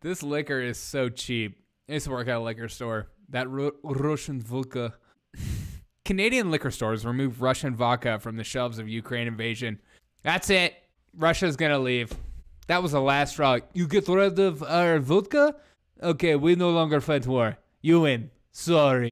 This liquor is so cheap. I used to work at a liquor store. That Russian vodka. Canadian liquor stores removed Russian vodka from the shelves of Ukraine invasion. That's it. Russia's gonna leave. That was the last straw. You get rid of our vodka? Okay, we no longer fight war. You win. Sorry.